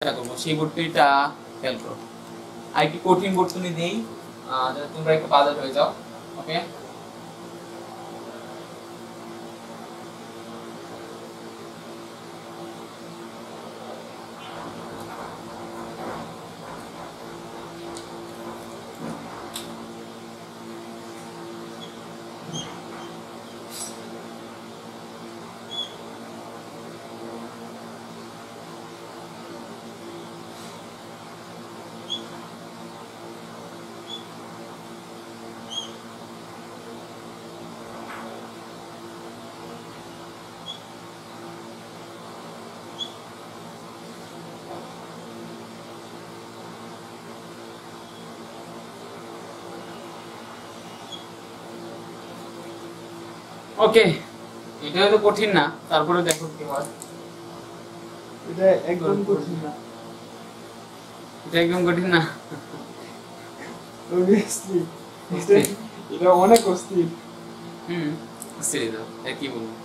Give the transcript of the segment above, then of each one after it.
করব সেই বর্তনীটা খেয়াল করো। আরেকটি কঠিন বর্তনী দেই যাতে তোমরা একটু বাজার হয়ে যাও। ওকে, ওকে, এটা তো কঠিন না, তারপরে দেখো কি হয়। এটা একদম কঠিন না, এটা একদম কঠিন না, obviously এটা অনেক অস্থির। অস্থির দাও, কি বলবো।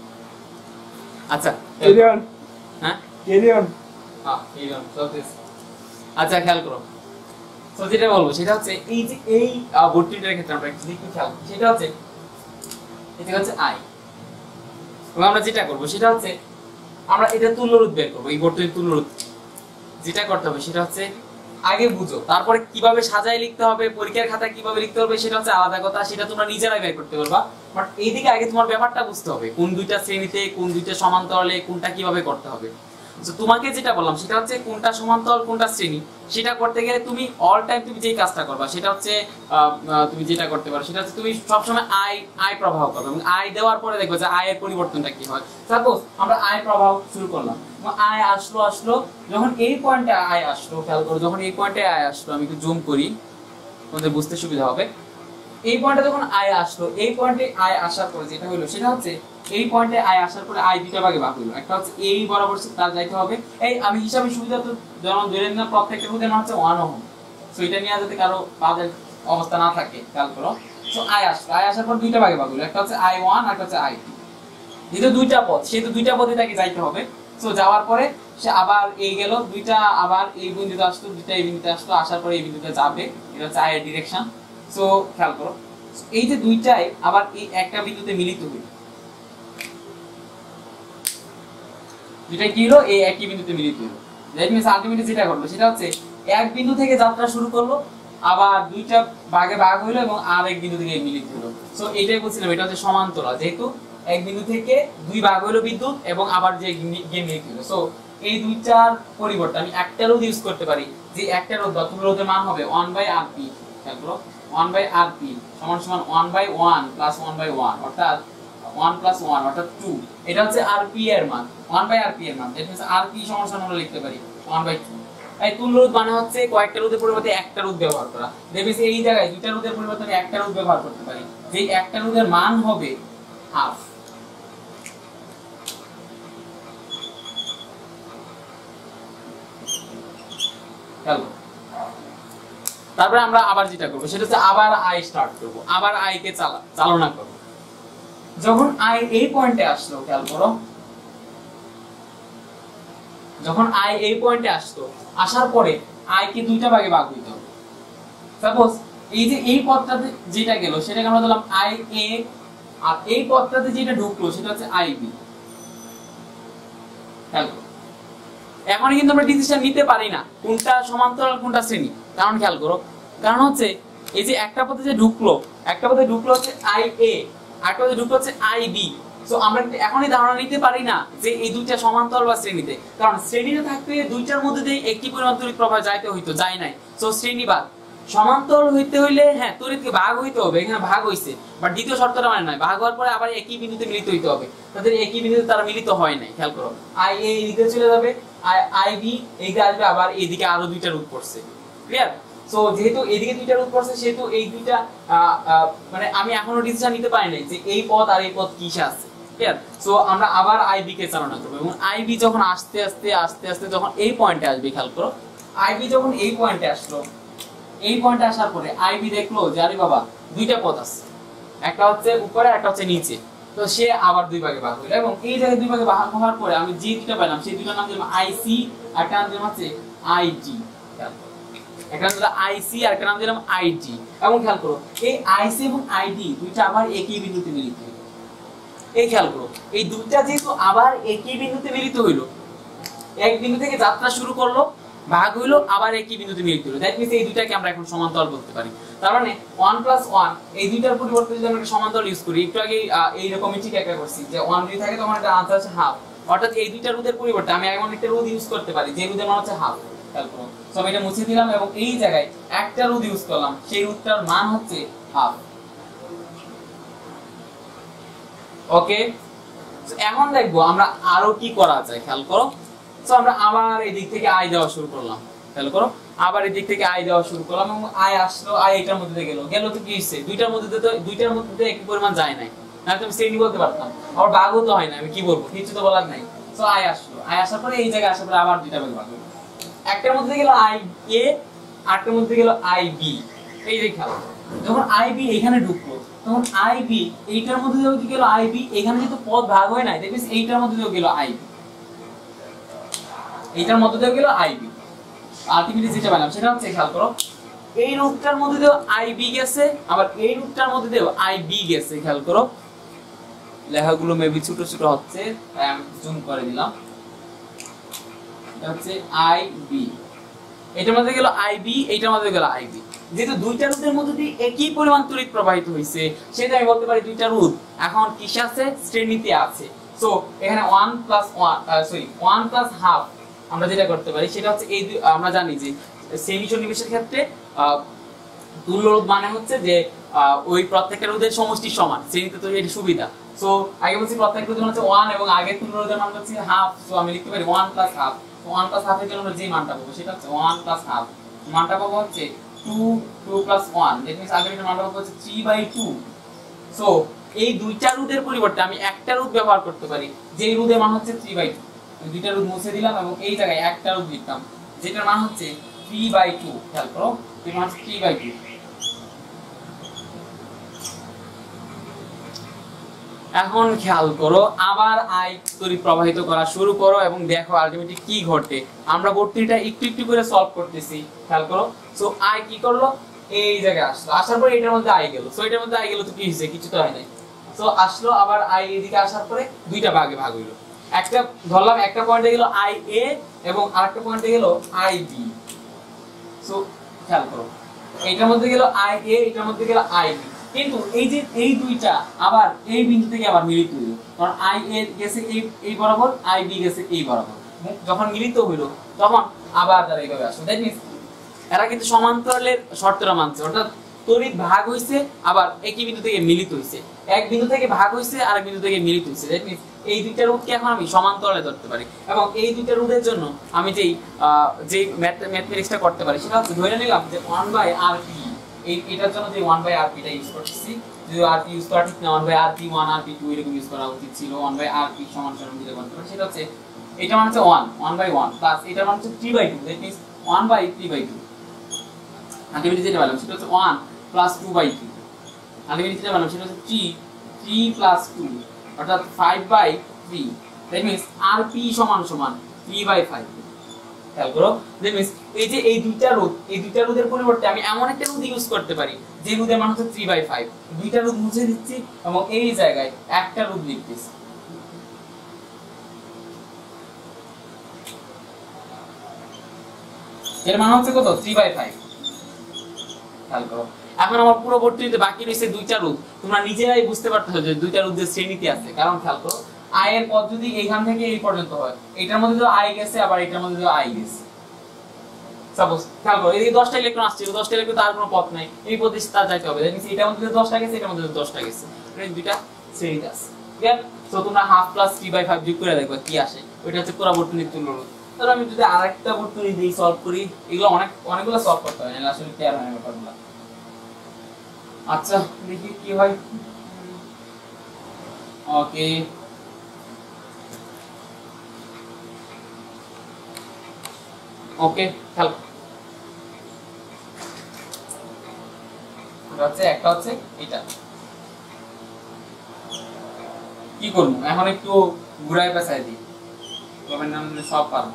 আচ্ছা ক্যারি অন, হ্যাঁ ক্যারি অন, হ্যাঁ ক্যারি অন চলতেছে। আচ্ছা খেয়াল করো, তো যেটা বলবো সেটা হচ্ছে এই যে এই বর্তনীটার ক্ষেত্রে আমরা একটু খেয়াল করি, সেটা হচ্ছে এটা হচ্ছে আই, এবং আমরা যেটা করবো সেটা হচ্ছে আমরা এটা তুল্যরোধ বের করবো। এই বর্তনীর তুল্যরোধ যেটা করতে হবে সেটা হচ্ছে আগে বুঝো, তারপরে কিভাবে সাজায় লিখতে হবে, পরীক্ষার খাতায় কিভাবে লিখতে হবে সেটা হচ্ছে আলাদা কথা, সেটা তোমরা নিজেরাই বের করতে পারবা। বাট এইদিকে আগে তোমার ব্যাপারটা বুঝতে হবে, কোন দুইটা শ্রেণীতে, কোন দুইটা সমান্তরালে কোনটা কিভাবে করতে হবে। তো তোমাকে যেটা বললাম সেটা হচ্ছে কোনটা সমান্তরাল কোনটা শ্রেণী সেটা করতে গেলে তুমি অল টাইম তুমি যেই কাজটা করবা সেটা হচ্ছে তুমি যেটা করতে পারো সেটা হচ্ছে তুমি সবসময় আই প্রবাহ করবে, এবং আই দেওয়ার পরে দেখবে যে আই এর পরিবর্তনটা কি হয়। সাপোজ আমরা আই প্রবাহ শুরু করলাম, আই আসলো, যখন এই পয়েন্টে আই আসলো, খেয়াল করো যখন এই পয়েন্টে আই আসলো, আমি একটু জুম করি তোমাদের বুঝতে সুবিধা হবে। এই পয়েন্টে যখন আই আসলো, এই পয়েন্টে আই আসার পরে যেটা হলো সেটা হচ্ছে এই পয়েন্টে আই আসার পরে আই দুইটা ভাগে ভাগ হলো, একটা হচ্ছে এই বরাবর তার যাইতে হবে। এই আমি হিসাবে সুবিধা তো যেমন ধরে নিলাম প্রত্যেকটা রোধের মান হচ্ছে 1 ওহম, সো এটা নিয়ে যাতে কারো বাজে অবস্থা না থাকে খেয়াল করো। সো আই আসলো, আই আসার পর দুইটা ভাগে ভাগ হলো, একটা হচ্ছে I1 আর একটা হচ্ছে I2। যেহেতু দুইটা পদ, সেহেতু দুইটা পদে তাকে যাইতে হবে। সো যাওয়ার পরে সে আবার এই গেল, দুইটা আবার এই বিন্দুতে আসলো, দুইটা এই বিন্দুতে আসলো, আসার পরে এই বিন্দুতে যাবে, এটা হচ্ছে আই এর ডিরেকশন। সো খেয়াল করো এই যে দুইটাই আবার এই একটা বিন্দুতে মিলিত হলো, দুইটা কি হলো এই একই বিন্দুতে মিলিত হলো। দ্যাট মিন্স আলটিমেটলি যেটা ঘটলো সেটা হচ্ছে এক বিন্দু থেকে যাত্রা শুরু করলো, আবার দুইটা ভাগে ভাগ হলো এবং আর এক বিন্দু থেকে মিলিত হলো। সো এটাই বলছিলাম, এটা হচ্ছে সমান্তরাল, যেহেতু এক বিন্দু থেকে দুই ভাগ হলো বিদ্যুৎ এবং আবার যে গিয়ে মিলিত হলো। সো এই দুইটার পরিবর্তে আমি একটা রোধ ইউজ করতে পারি, যে একটা রোধ বা তুল্যরোধের মান হবে 1/Rp। খেয়াল করো 1/Rp সমান সমান 1/1 প্লাস 1/1, অর্থাৎ 1 প্লাস 1 অর্থাৎ 2। এটা হচ্ছে Rp এর মান, 1/Rp এর মান। দ্যাট মিন্স Rp সমান সমান আমরা লিখতে পারি 1/2। এই তুল্যরোধ মানে হচ্ছে কয়েকটা রোধের পরিবর্তে একটা রোধ ব্যবহার করা। দ্যাট মিন্স এই জায়গায় দুইটা রোধের পরিবর্তে আমি একটা রোধ ব্যবহার করতে পারি, যে একটা রোধের মান হবে হাফ। চলো তারপরে আমরা আবার যেটা করব সেটা হচ্ছে আবার আই স্টার্ট করব, আবার আই কে চালনা করব। যখন আই এই পয়েন্টে আসলো, খেয়াল করো যখন আই এই পয়েন্টে আসলো, আসার পরে আই কে দুইটা ভাগে ভাগ হইতে হবে। সাপোজ এই যে এই পথটাতে যেটা গেল সেটাকে আমরা ধরলাম আই এ, আর এই পথটাতে যেটা ঢুকলো সেটা হচ্ছে আই বি। খেয়াল করো এখন কিন্তু আমরা ডিসিশন নিতে পারি না কোনটা সমান্তরাল কোনটা শ্রেণী, কারণ খেয়াল করো, কারণ হচ্ছে এই যে একটা পথে যে ঢুকলো, একটা পথে ঢুকলো হচ্ছে আই এ, আরেকটা পথে ঢুকলো হচ্ছে আই বি। সো আমরা এখনই ধারণা নিতে পারি না যে এই দুইটা সমান্তরাল বা শ্রেণীতে, কারণ শ্রেণীতে থাকতে দুইটার মধ্যে দিয়ে একটি পরিমাণ তড়িৎ প্রবাহ যাইতে হইতো, যায় নাই। সো শ্রেণীবাদ সমান্তরাল হইতে হইলে হ্যাঁ তড়িৎকে ভাগ হইতে হবে, এখানে ভাগ হইছে, বাট দ্বিতীয় শর্তটা মানে নয়, ভাগ হওয়ার পরে আবার একই বিন্দুতে মিলিত হইতে হবে। তাদের একই বিন্দুতে তারা মিলিত হয় নাই। খেয়াল করো আই এ এদিকে চলে যাবে, আই বি এইদিকে আসবে, আবার এইদিকে আরো দুইটা রূপ পড়ছে। ক্লিয়ার? সো যেহেতু এইদিকে দুইটা রূপ পড়ছে সেহেতু এই দুইটা মানে আমি এখনো ডিসিশন নিতে পারি নাই যে এই পথ আর এই পথ কিসে আছে। ক্লিয়ার? সো আমরা আবার আইবি কে চালনা করব, এবং আইবি যখন আস্তে আস্তে যখন এই পয়েন্টে আসবে, খেয়াল করো আইবি যখন এই পয়েন্টে আসলো, এই পয়েন্টে আসার পরে আইবি দেখলো যে আরে বাবা দুইটা পথ আছে, একটা হচ্ছে উপরে একটা হচ্ছে নিচে। তো সে আবার দুই ভাগে ভাগ হলো এবং এই জায়গায় দুই ভাগে ভাগ হওয়ার পরে আমি যে দুইটা পেলাম সেই দুইটার নাম দিলাম আইসি আর একটা নাম দিলাম হচ্ছে আইজি। একটা নাম দিলাম আইসি আর একটা নাম দিলাম আইজি। এবং খেয়াল করো এই আইসি এবং আইডি দুইটা আবার একই বিন্দুতে মিলিত হলো। এই খেয়াল করো এই দুইটা যেহেতু আবার একই বিন্দুতে মিলিত হইলো, এক বিন্দু থেকে যাত্রা শুরু করলো, ভাগ হইলো, আবার একই বিন্দুতে মিলিত হলো, দ্যাট মিন্স এই দুইটাকে আমরা এখন সমান্তরাল বলতে পারি। তার মানে 1 + 1 এই দুইটার পরিবর্তে যদি আমরা একটা সমান্তরাল ইউজ করি, একটু আগে এই রকমই ঠিক একটা করছি যে 1 যদি থাকে তখন এটা আনসার হচ্ছে হাফ, অর্থাৎ এই দুইটা রোধের পরিবর্তে আমি এমন একটা রোধ ইউজ করতে পারি যে রোধের মান হচ্ছে হাফ। খেয়াল করো সো আমি এটা মুছে দিলাম এবং এই জায়গায় একটা রোধ ইউজ করলাম, সেই রোধটার মান হচ্ছে হাফ। ওকে, এখন দেখবো আমরা আরো কি করা যায়। খেয়াল করো সো আমরা আবার এই দিক থেকে আই দেওয়া শুরু করলাম। খেয়াল করো আবার এই দিক থেকে আই দেওয়া শুরু করলাম এবং আই আসলো, আই এটার মধ্যে দিয়ে গেল তো কি হইছে, দুইটার মধ্যে একই পরিমাণ যায় নাই, না তুমি শ্রেণী বলতে পারতাম, আবার ভাগও তো হয় না, আমি কি বলবো, কিছু তো বলার নাই। সো আই আসলো, আই আসার পরে এই জায়গায় আসার পরে আবার দুইটা ভাগে ভাগ হলো, একটার মধ্যে গেল আই এ আরেকটার মধ্যে গেল আই বি। এই যে খেয়াল যখন আই বি এখানে ঢুকলো তখন আই বি এইটার মধ্যে দিয়েও কি গেল আই বি, এখানে যেহেতু পদ ভাগ হয় নাই দেখবিস এইটার মধ্যে দিয়েও গেল আই বি, এইটার মধ্যে দিয়েও গেল আই বি। আলটিমেটলি যেটা পেলাম সেটা হচ্ছে খেয়াল করো এই রূপটার মধ্যে দিয়েও আই বি গেছে, আবার এই রূপটার মধ্যে দিয়েও আই বি গেছে। খেয়াল করো লেখাগুলো মেবি ছোট ছোট হচ্ছে, আমি জুম করে দিলাম। এটা হচ্ছে আই বি, এটার মধ্যে গেল আই বি, এইটার মধ্যে গেল আই বি। যেহেতু দুইটা রোধের মধ্যে দিয়ে একই পরিমাণ তড়িৎ প্রবাহিত হইছে, সেটা আমি বলতে পারি দুইটা রোধ এখন কিসে আছে, শ্রেণীতে আছে। সো এখানে 1 + হাফ আমরা যেটা করতে পারি সেটা হচ্ছে এই আমরা জানি যে শ্রেণী সন্নিবেশের ক্ষেত্রে তুল্য রোধ মানে হচ্ছে যে ওই প্রত্যেকটা রোধের সমষ্টি সমান, শ্রেণীতে তো এর সুবিধা। সো আগে বলছি প্রত্যেকটা রোধের মান হচ্ছে 1 এবং আগের তুল্য রোধের মান হচ্ছে হাফ। সো আমি লিখতে পারি 1 + হাফ। 1 + হাফের জন্য আমরা যে মানটা পাবো সেটা হচ্ছে 1 + হাফ, মানটা পাবো হচ্ছে 2 + 1, দ্যাট মিন্স আগের এটা মানটা পাবো হচ্ছে 3/2। সো এই দুইটা রোধের পরিবর্তে আমি একটা রোধ ব্যবহার করতে পারি যেই রোধের মান হচ্ছে 3/2। আমি দুইটা রোধ মুছে দিলাম এবং এই জায়গায় একটা রোধ লিখলাম যেটার মান হচ্ছে 3/2। খেয়াল করো এর মান হচ্ছে 3/2। এখন খেয়াল করো আবার আই তড়িৎ প্রবাহিত করা শুরু করো এবং দেখো আলটিমেটলি কি ঘটে। আমরা বর্তনীটা একটু একটু করে সলভ করতেছি। খেয়াল করো সো আই কি করলো, এই জায়গায় আসলো, আসার পরে এটার মধ্যে আই গেল। সো এটার মধ্যে আই গেল তো কি হইছে, কিছু তো হয় নাই। সো আসলো আবার আই এদিকে আসার পরে দুইটা ভাগে ভাগ হইলো, একটা ধরলাম একটা পয়েন্টে গেল আই এ এবং আরেকটা পয়েন্টে গেল আই বি। সো খেয়াল করো এইটার মধ্যে গেল আই এ, এটার মধ্যে গেল আই বি, কিন্তু এই যে এই দুইটা আবার এই বিন্দু থেকে আবার মিলিত হইলো, কারণ আই এ গেছে এই বরাবর, আই বি গেছে এই বরাবর। যখন মিলিত হইলো তখন আবার তারা এইভাবে আসলো, দ্যাট মিন্স এরা কিন্তু সমান্তরালের শর্তটা মানছে, অর্থাৎ তড়িৎ ভাগ হইছে আবার একই বিন্দু থেকে মিলিত হইছে, এক বিন্দু থেকে ভাগ হইছে আর এক বিন্দু থেকে মিলিত হইছে। দ্যাট মিন্স এই দুইটা রোধকে এখন আমি সমান্তরালে ধরতে পারি এবং এই দুইটা রোধের জন্য আমি যে ম্যাথমেটিক্সটা করতে পারি সেটা হচ্ছে ধরে নিলাম যে 1/rp, এটার জন্য যে 1/rp টা ইউজ করতেছি, যদি rp ইউজ করা ঠিক না 1/rp1 rp2 এরকম ইউজ করা উচিত ছিল। 1/rp সমান সমান দিলে করতে পারি, সেটা হচ্ছে এটা মানে হচ্ছে 1/1 প্লাস এটা মানে হচ্ছে 3/2, দ্যাট মিন্স 1/3/2। আলটিমেটলি যেটা পেলাম সেটা হচ্ছে 1 + 2/3। আলটিমেটলি যেটা পেলাম সেটা হচ্ছে 3 + 2 অর্থাৎ 5/3, দ্যাট মিন্স rp সমান সমান 3/5। খেয়াল করো দ্যাট মিন্স এই দুইটা রোধের পরিবর্তে আমি এমন একটা রোধ ইউজ করতে পারি যে রোধের মান হচ্ছে 3/5। দুইটা রোধ মুছে দিচ্ছি এবং এই জায়গায় একটা রোধ লিখতেছি। এর মান হচ্ছে কত, 3/5। খেয়াল করো এখন আমার পুরো বর্তনীতে বাকি রয়েছে দুইটা রোধ। তোমরা নিজেরাই বুঝতে পারতেছো যে দুইটা রোধের শ্রেণীতে আছে, কারণ খেয়াল করো আই এর পথ যদি এইখান থেকে এই পর্যন্ত হয়, এটার মধ্যে তো আই গেছে আবার এটার মধ্যে তো আই গেছে। সাপোজ খেয়াল করো এদিকে 10টা ইলেকট্রন আসছে, 10টা ইলেকট্রন তার কোনো পথ নাই, এই পথে তার যাইতে হবে, দ্যাট মিন্স এটার মধ্যে 10টা গেছে এটার মধ্যে 10টা গেছে, এই দুইটা শ্রেণীতে আছে। ক্লিয়ার? সো তোমরা হাফ প্লাস 3/5 যোগ করে দেখবা কি আসে, ওইটা হচ্ছে পুরো বর্তনীর তুল্য রোধ। তাহলে আমি যদি আরেকটা বর্তনী দিই সলভ করি, এগুলো অনেকগুলো সলভ করতে হয় না, আসলে ক্লিয়ার হয় না ব্যাপারগুলো। আচ্ছা দেখি কি হয়। ওকে ওকে খেয়াল একটা হচ্ছে এটা কি করবো এখন একটু ঘুরাই পেঁচাই দিই, তবে না সব পারবো।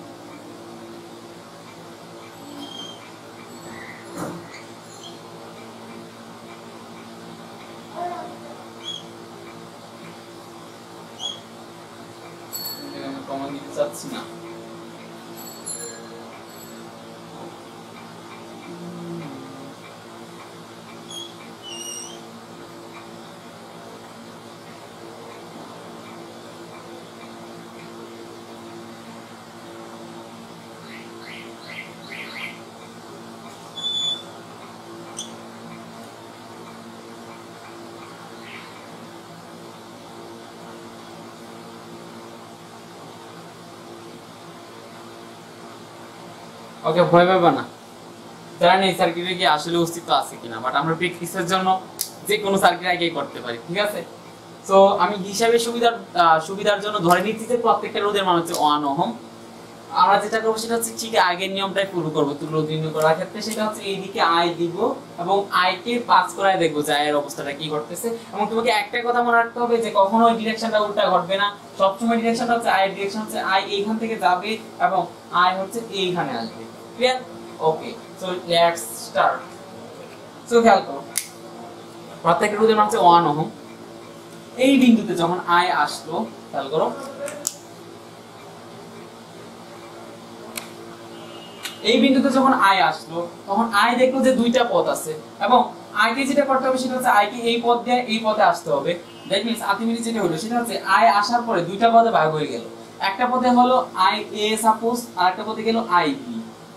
কমন দিতে চাচ্ছি না। ওকে, ভয় পাবে না, জানেন এই সার্কিটে কি আসলে অস্তিত্ব আছে কিনা, বাট আমরা প্র্যাকটিসের জন্য যে কোনো সার্কিট আগেই করতে পারি, ঠিক আছে। সো আমি হিসাবে সুবিধার জন্য ধরে নিচ্ছি যে প্রত্যেকটা রোধের মান হচ্ছে 1 ওহম। আমরা যেটা করবো সেটা হচ্ছে ঠিক আগের নিয়মটাই ফলো করবো রোধ নির্ণয় করার ক্ষেত্রে। সেটা হচ্ছে এইদিকে আই দিব এবং আই কে পাস করায় দেখবো যে আয়ের অবস্থাটা কি ঘটতেছে। এবং তোমাকে একটা কথা মনে রাখতে হবে যে কখনো ডিরেকশনটা উল্টা ঘটবে না, সবসময় ডিরেকশনটা হচ্ছে আয়ের ডিরেকশন হচ্ছে আই এইখান থেকে যাবে এবং আই হচ্ছে এইখানে আসবে। Clear? Okay, so let's start. So খেয়াল করো, প্রত্যেকটা রোধের মান হচ্ছে 1 ওহম। এই বিন্দুতে যখন আই আসলো, খেয়াল করো, এই বিন্দুতে যখন আই আসলো তখন আই দেখলো যে দুইটা পথ আছে এবং আইকে যেটা করতে হবে সেটা হচ্ছে আইকে এই পথ দিয়ে এই পথে আসতে হবে। দ্যাট মিন্স আলটিমেটলি যেটা হলো সেটা হচ্ছে আই আসার পরে দুইটা পথে ভাগ হয়ে গেল। একটা পথে হলো আই এ সাপোজ, আর একটা পথে গেল আই বি,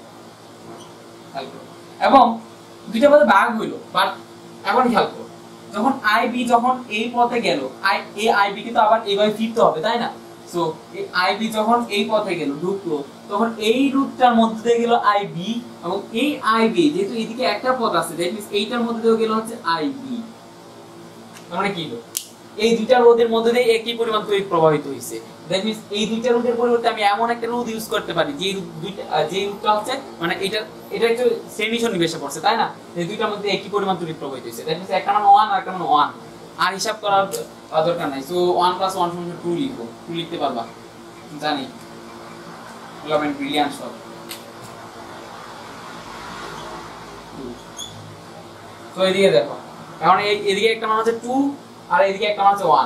এবং দুইটা পথে ভাগ হইলো। বাট এখন খেয়াল করো, যখন আই বি যখন এই পথে গেল, আই এ আই বি কে তো আবার এইভাবে ফিরতে হবে, তাই না? সো এই আই বি যখন এই পথে গেল, ঢুকলো, তখন এই রুটটার মধ্যে দিয়ে গেল আই বি এবং এই আই বি যেহেতু এদিকে একটা পথ আছে, দ্যাট মিন্স এইটার মধ্যে দিয়ে গেল হচ্ছে আই বি। মানে কি হলো, এই দুইটা রোধের মধ্যে দিয়ে একই পরিমাণ তড়িৎ প্রবাহিত হইছে। দ্যাট মিন্স এই দুইটা রোধের পরিবর্তে আমি এমন একটা রোধ ইউজ করতে পারি যে রোধটা হচ্ছে মানে এটা একটু শ্রেণী সন্নিবেশে পড়ছে, তাই না? এই দুইটার মধ্যে একই পরিমাণ তড়িৎ প্রবাহিত হইছে। দ্যাট মিন্স একটা মান 1 আর একটা মান 1, আর হিসাব করার দরকার নাই। সো 1 + 1 = 2 লিখো, 2 লিখতে পারবা, জানি। Loving brilliant shot. তো এদিকে দেখো, এখন এদিকে একটা মান হচ্ছে 2 আর এদিকে একটা মান হচ্ছে 1।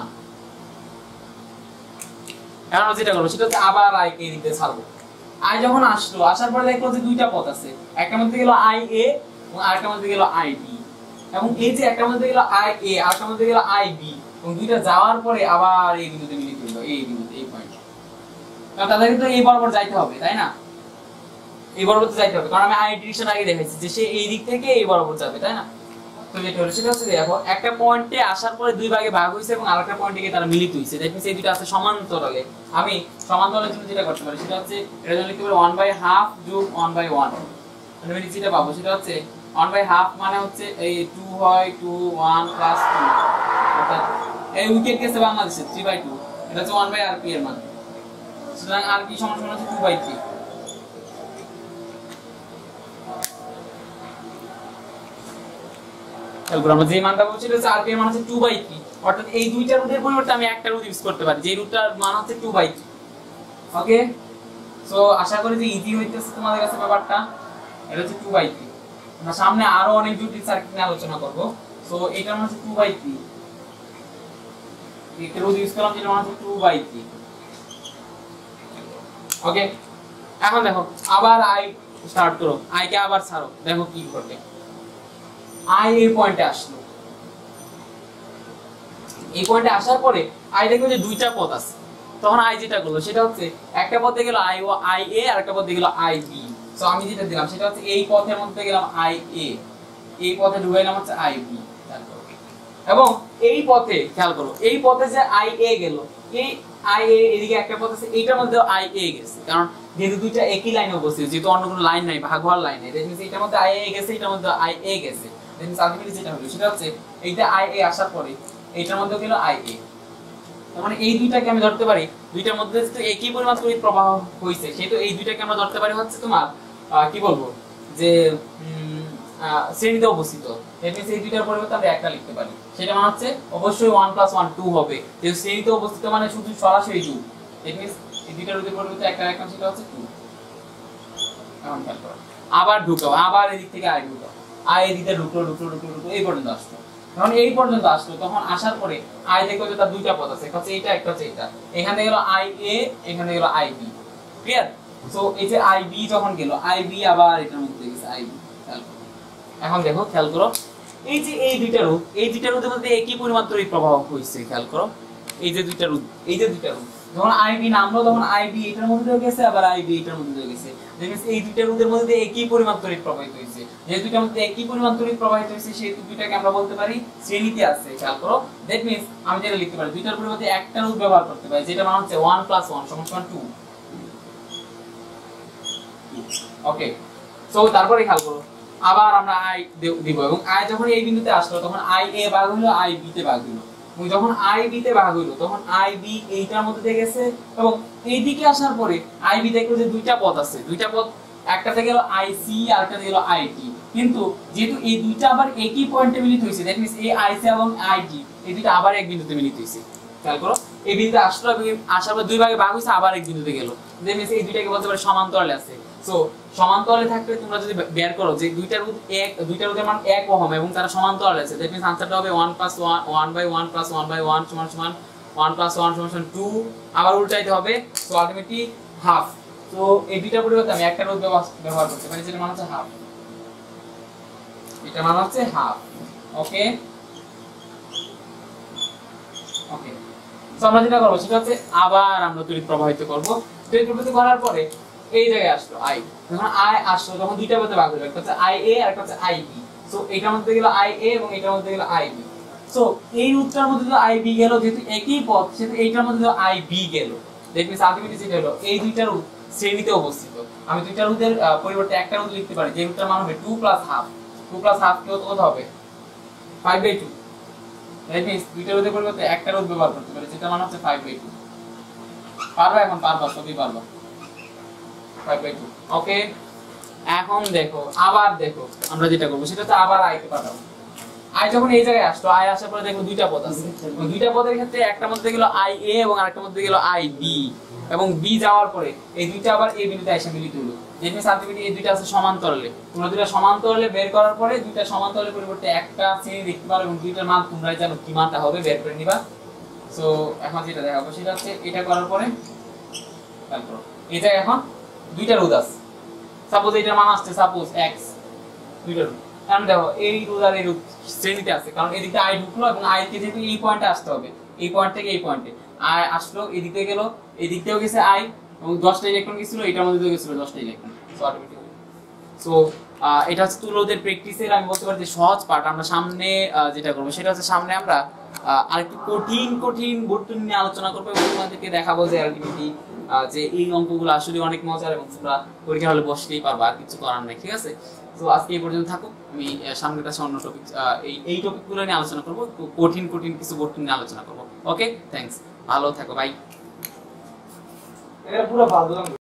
এখন যেটা করব সেটা হচ্ছে আবার আই কে এদিকে ছাড়বো। আই যখন আসলো, আসার পরে দেখলো যে দুইটা পথ আছে, একটার মধ্যে গেল আই এ এবং আরেকটার মধ্যে গেল আই বি। এবং এই যে একটার মধ্যে গেল আই এ আর একটার মধ্যে গেল আই বি, এবং দুইটা যাওয়ার পরে আবার এই বিন্দুতে মিলিত হলো, এই বিন্দুতে, এই পয়েন্টে। কারণ তাদেরকে তো এই বরাবর যাইতে হবে, তাই না? এই বরাবর যাইতে হবে, কারণ আমি আই ডিরেকশন আগে দেখাইছি যে সে এই দিক থেকে এই বরাবর যাবে, তাই না? তো যেটা হলো সেটা হচ্ছে দেখো, একটা পয়েন্টে আসার পরে দুই ভাগে ভাগ হইছে এবং আরেকটা পয়েন্টে গিয়ে তারা মিলিত হইছে। দ্যাট মিন্স এই দুটো আছে সমান্তরালে। আমি সমান্তরালের জন্য যেটা করতে পারি সেটা হচ্ছে এর জন্য লিখতে পারি 1/2 যোগ 1/1। মানে আমি যেটা পাবো সেটা হচ্ছে 1/2 মানে হচ্ছে এই 2 হয় 2 1 + 2, অর্থাৎ এই উইকেট গেছে বাংলাদেশে 3/2, এটা হচ্ছে 1/rp এর মান। সুতরাং rp = হচ্ছে 2/3। তারপর আমরা যে মানটা বলছি এটা rp এর মান হচ্ছে 2/3, অর্থাৎ এই দুইটা রুটের পরিবর্তে আমি একটা রুট ইউজ করতে পারি যে রুটটার মান হচ্ছে 2/3। ওকে, সো আশা করি যে ইজি হইতেছে তোমাদের কাছে ব্যাপারটা। এটা হচ্ছে 2/3। আমরা সামনে আরো অনেক জটিল সার্কিট নিয়ে আলোচনা করব। সো এটার মান হচ্ছে 2/3, একটা রুট ইউজ করলাম যেটা মান হচ্ছে 2/3। ওকে, এখন দেখো আবার আই স্টার্ট করো, আই কে আবার ছাড়ো, দেখো কি ঘটে। আই এই পয়েন্টে আসলো, এই পয়েন্টে আসার পরে আই দেখলো যে দুইটা পথ আছে। তখন আই যেটা করলো সেটা হচ্ছে একটা পথে গেল আই এ আর একটা পথে গেল আই বি। সো আমি যেটা দিলাম সেটা হচ্ছে এই পথের মধ্যে গেলাম আই এ, এই পথে ঢুকাইলাম হচ্ছে আই বি। এবং এই পথে খেয়াল করো, এই পথে যে আই এ গেল, এই আই এ এদিকে একটা পথ আছে, এইটার মধ্যে আই এ গেছে, কারণ যেহেতু দুইটা একই লাইনে উপস্থিত, যেহেতু অন্য কোনো লাইন নাই, ভাগ হওয়ার লাইন নাই, দ্যাট মিন্স এইটার মধ্যে আই এ গেছে, এইটার মধ্যে আই এ গেছে। দ্যাট মিন্স আলটিমেটলি যেটা হলো সেটা হচ্ছে এইটা আই এ আসার পরে এইটার মধ্যে গেল আই এ। তার মানে এই দুইটাকে আমি ধরতে পারি, দুইটার মধ্যে যেহেতু একই পরিমাণ তড়িৎ প্রবাহ হইছে, সেহেতু এই দুইটাকে আমরা ধরতে পারি হচ্ছে তোমার কি বলবো যে শ্রেণীতে অবস্থিত, দ্যাট মিন্স এই দুইটার পরিবর্তে আমরা একটা লিখতে পারি, সেটা মানে হচ্ছে অবশ্যই 1 + 1 2 হবে, যে শ্রেণীতে অবস্থিত মানে শুধু সরাসরি 2, দ্যাট মিন্স এই দুইটার রুটের পরিবর্তে একটা রাখলাম, সেটা হচ্ছে 2। এখন খেয়াল করো, আবার ঢুকাও, আবার এদিক থেকে আই ঢুকাও, আই এদিকে ঢুকলো এই পর্যন্ত আসলো। যখন এই পর্যন্ত আসলো তখন আসার পরে আই দেখো যে তার দুইটা পদ আছে, একটা হচ্ছে এইটা, একটা হচ্ছে এইটা, এখানে গেল আই এ, এখানে গেল আই বি, ক্লিয়ার? সো এই যে আই বি যখন গেল, আই বি আবার এটার মধ্যে গেছে আই বি। এখন দেখো খেয়াল করো, এই যে এই দুইটা রুট, এই দুইটা রুটের মধ্যে একই পরিমাণ তড়িৎ প্রবাহ হইছে, খেয়াল করো এই যে দুইটা রুট, এই যে দুইটা রুট যখন আইবি নামলো তখন আইবি এটার মধ্যে দিয়ে গেছে, আবার আইবি এটার মধ্যে দিয়ে গেছে, দেখেন এই দুইটা রুটের মধ্যে একই পরিমাণ তড়িৎ প্রবাহিত হইছে, যে দুইটার মধ্যে একই পরিমাণ তড়িৎ প্রবাহিত হইছে সেই দুইটাকে আমরা বলতে পারি শ্রেণীতে আছে, খেয়াল করো। দ্যাট মিন্স আমি যেটা লিখতে পারি দুইটার পরিবর্তে একটা রুট ব্যবহার করতে পারি, যেটা মানে হচ্ছে 1 + 1 = 2। ওকে, সো তারপরে খেয়াল করো, আবার আমরা আই দিব, এবং আই যখন এই বিন্দুতে আসলো তখন আই এ ভাগ হলো আই বি তে ভাগ হলো, এবং যখন আই বি তে ভাগ হলো তখন আই বি এইটার মধ্যে দিয়ে গেছে, এবং এই দিকে আসার পরে আই বি দেখলো যে দুইটা পদ আছে, দুইটা পদ, একটা থেকে গেল আই সি আর একটা থেকে গেল আই টি, কিন্তু যেহেতু এই দুইটা আবার একই পয়েন্টে মিলিত হইছে, দ্যাট মিন্স এই আই সি এবং আই টি এই দুইটা আবার এক বিন্দুতে মিলিত হইছে, খেয়াল করো এই বিন্দুতে আসলো এবং আসার পর দুই ভাগে ভাগ হইছে, আবার এক বিন্দুতে গেল, দ্যাট মিন্স এই দুইটাকে বলতে পারি সমান্তরালে আছে। সো সমান্তরালে থাকলে তোমরা যদি বের করো যে দুইটা রুট এক, দুইটা রুটের মান 1 ওহম এবং তারা সমান্তরালে আছে, দ্যাট মিন্স আনসারটা হবে 1 + 1 1/1 + 1/1 = 1 + 1 = 2, আবার উল্টাইতে হবে, সো আলটিমেটলি হাফ। সো এই দুইটা পরিবর্তে আমি একটা রুট ব্যবহার করতে পারি, যেটা মানে হচ্ছে হাফ, এটা মানে হচ্ছে হাফ। ওকে ওকে, সো আমরা যেটা করব সেটা হচ্ছে আবার আমরা তড়িৎ প্রবাহিত করব, তড়িৎ প্রবাহিত করার পরে এই জায়গায় আসলো আই, যখন আই আসলো তখন দুইটা পদে ভাগ হলো, একটা হচ্ছে আই এ আর একটা হচ্ছে আই বি, সো এটার মধ্যে গেল আই এ এবং এটার মধ্যে গেল আই বি, সো এই রুটটার মধ্যে তো আই বি গেল, যেহেতু একই পদ সেহেতু এইটার মধ্যে তো আই বি গেল, দ্যাট মিন্স আলটিমেটলি যেটা হলো এই দুইটা রুট শ্রেণীতে অবস্থিত, আমি দুইটা রুটের পরিবর্তে একটা রুট লিখতে পারি, যে রুটটার মান হবে 2 + হাফ, 2 + হাফ কত হবে 5/2, দ্যাট মিন্স দুইটা রুটের পরিবর্তে একটা রুট ব্যবহার করতে পারি, যেটা মান হচ্ছে 5/2। পারবা? এখন পারবা, সবই পারবা, 5/2। ওকে, এখন দেখো, আবার দেখো আমরা যেটা করব সেটা হচ্ছে আবার আই কে পাঠাবো, আই যখন এই জায়গায় আসলো, আই আসার পরে দেখো দুইটা পদ আছে, দুইটা পদের ক্ষেত্রে একটার মধ্যে গেল আই এ এবং আরেকটার মধ্যে গেল আই বি, এবং বি যাওয়ার পরে এই দুইটা আবার এই বিন্দুতে এসে মিলিত হলো, যেটা মিন্স আলটিমেটলি এই দুইটা আছে সমান্তরালে, তোমরা দুইটা সমান্তরালে বের করার পরে দুইটা সমান্তরালের পরিবর্তে একটা শ্রেণী দেখতে পারো, এবং দুইটার মান তোমরাই জানো কি মানটা হবে, বের করে নিবা। সো এখন যেটা দেখাবো সেটা হচ্ছে এটা করার পরে তারপর এই জায়গায় এখন দুইটা রুট আছে, সাপোজ এটার মান আসছে সাপোজ x, দুইটা রুট, এখন দেখো এই রুট আর এই রুট শ্রেণীতে আছে, কারণ এদিকে আই ঢুকলো এবং আই কে যেহেতু এই পয়েন্টে আসতে হবে, এই পয়েন্ট থেকে এই পয়েন্টে আই আসলো, এদিকে গেল, এদিক থেকেও গেছে আই, এবং 10টা ইলেকট্রন গেছিল, এটার মধ্যে দিয়ে গেছিল 10টা ইলেকট্রন, সো অটোমেটিক্যালি। সো এটা হচ্ছে তুলোদের প্র্যাকটিসের আমি বলতে পারি যে সহজ পার্ট। আমরা সামনে যেটা করব সেটা হচ্ছে সামনে আমরা আরেকটু কঠিন কঠিন বর্তনী নিয়ে আলোচনা করবো, এবং তোমাদেরকে দেখাবো যে আলটিমেটলি যে এই অঙ্কগুলো আসলে অনেক মজার, এবং তোমরা পরীক্ষা হলে বসলেই পারবা, আর কিছু করার নেই, ঠিক আছে? তো আজকে এই পর্যন্ত থাকুক, আমি সামনের কাছে অন্য টপিক এই টপিকগুলো নিয়ে আলোচনা করবো, কঠিন কঠিন কিছু বর্তনী নিয়ে আলোচনা করবো। ওকে, থ্যাঙ্কস, ভালো থাকো, বাই। এটা পুরো ভালো